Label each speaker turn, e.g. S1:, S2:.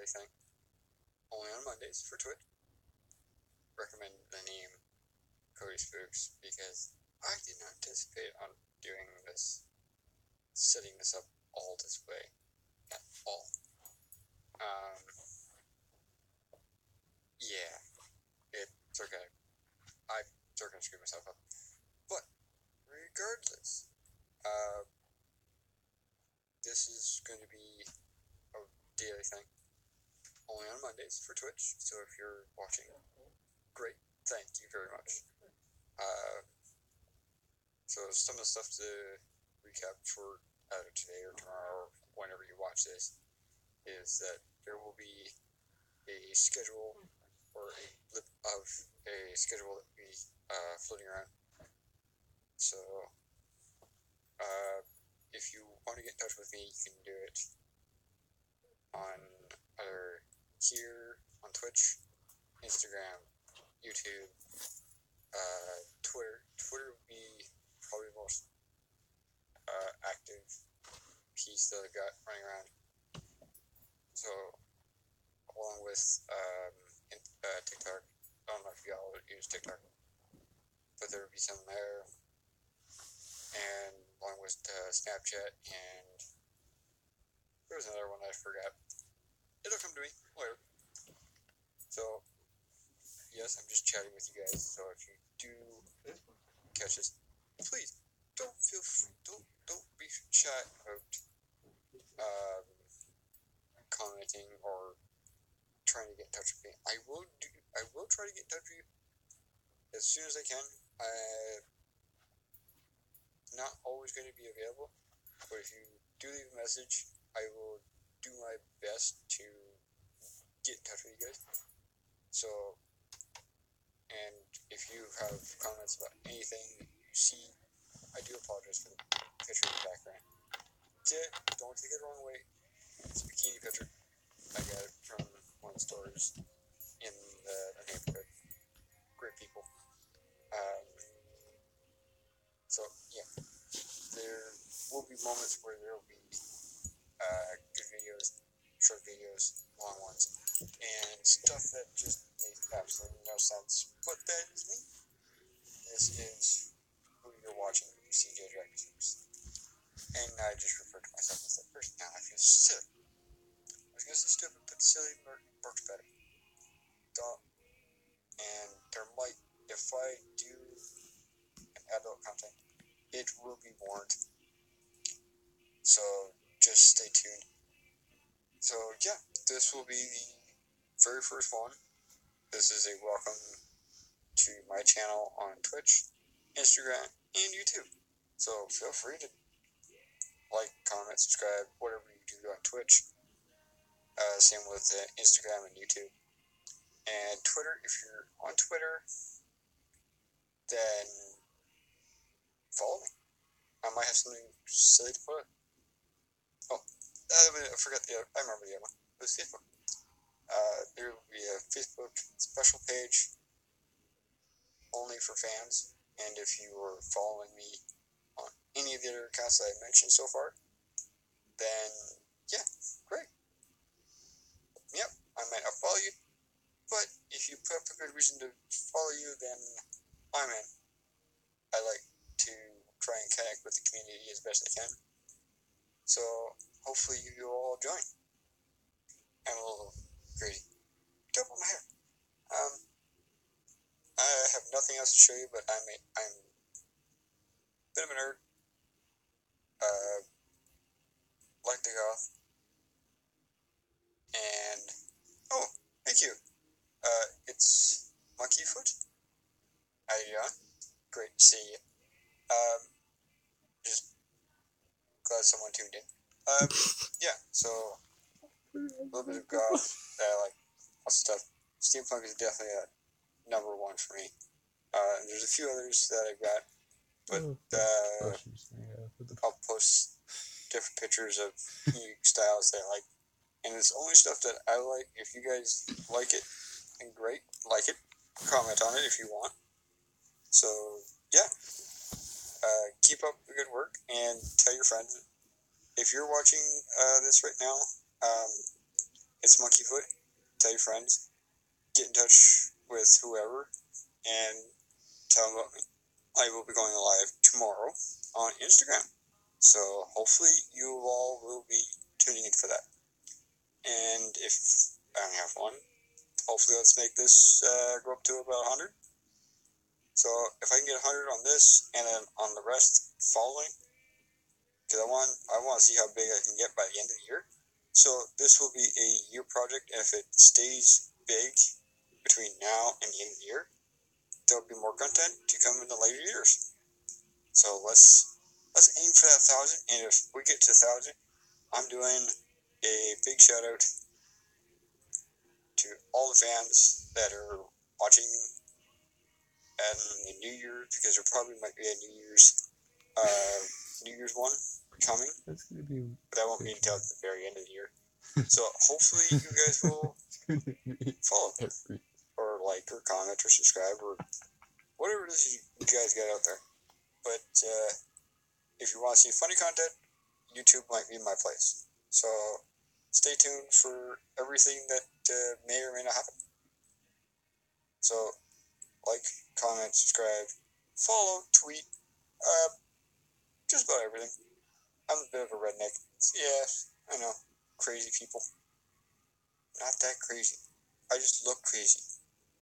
S1: daily thing. Only on Mondays for Twitch. Recommend the name Cody Spooks because I did not anticipate on doing this, setting this up all this way at all. Yeah, it's okay. I sort of screwed myself up. But regardless, this is going to be a daily thing. Only on Mondays for Twitch. So if you're watching, great. Thank you very much. So some of the stuff to recap for either today or tomorrow, or whenever you watch this, is that there will be a schedule or a blip of a schedule that will be floating around. So if you want to get in touch with me, you can do it on either here on Twitch, Instagram, YouTube, Twitter. Twitter would be probably the most active piece that I've got running around. So, along with TikTok. I don't know if you all use TikTok, but there would be some there. And along with Snapchat, and there was another one that I forgot. It'll come to me later. So, yes, I'm just chatting with you guys. So if you do catch this, please don't be shy about commenting or trying to get in touch with me. I will try to get in touch with you as soon as I can. I'm not always going to be available, but if you do leave a message, I will do my best to get in touch with you guys. So, and if you have comments about anything you see, I do apologize for the picture in the background. Don't take it the wrong way. It's a bikini picture. I got it from one of the stores in the neighborhood. Great people. So, yeah. There will be moments where there will be good videos, short videos, long ones, and stuff that just makes absolutely no sense. But that is me. This is who you're watching, CJ Dragons. And I just referred to myself as that person. Now I feel silly. I was going to say stupid, but silly works better. Duh. And there might, if I do an adult content, it will be warned. So just stay tuned. So yeah, this will be the very first one. This is a welcome to my channel on Twitch, Instagram, and YouTube. So feel free to like, comment, subscribe, whatever you do on Twitch. Same with Instagram and YouTube. And Twitter, if you're on Twitter, then follow me. I might have something silly to put. Oh, I forgot I remember the other one. It was Facebook. There will be a Facebook special page only for fans. And if you are following me on any of the other accounts that I mentioned so far, then yeah, great. Yep, I might not follow you, but if you put up a good reason to follow you, then I'm in. I like to try and connect with the community as best I can. So hopefully you all join. I'm a little crazy. Don't put my hair. I have nothing else to show you, but I'm a bit of a nerd. Like the goth. And oh, thank you. It's Monkeyfoot. How you doing? Great to see you. Just glad someone tuned in. Yeah, so a little bit of goth. I like lots of stuff. Steampunk is definitely a number one for me. There's a few others that I've got, but I'll post different pictures of unique styles that I like. And it's only stuff that I like. If you guys like it, then great. Like it. Comment on it if you want. So, yeah. Keep up the good work and tell your friends. If you're watching this right now, it's Monkeyfoot. Tell your friends. Get in touch with whoever and tell them about me. I will be going live tomorrow on Instagram. So hopefully you all will be tuning in for that. And if I only have one, hopefully let's make this go up to about 100. So if I can get 100 on this and then on the rest following, because I want to see how big I can get by the end of the year. So this will be a year project, and if it stays big between now and the end of the year, there'll be more content to come in the later years. So let's aim for that 1,000, and if we get to 1,000, I'm doing a big shout out to all the fans that are watching and the New Year, because there probably might be a New Year's one coming.
S2: That's gonna be.
S1: But that won't be until the very end of the year. So hopefully you guys will follow, or like, or comment, or subscribe, or whatever it is you guys got out there. But if you want to see funny content, YouTube might be my place. So stay tuned for everything that may or may not happen. So like, comment, subscribe, follow, tweet, just about everything. I'm a bit of a redneck. Yeah, I know. Crazy people. Not that crazy. I just look crazy.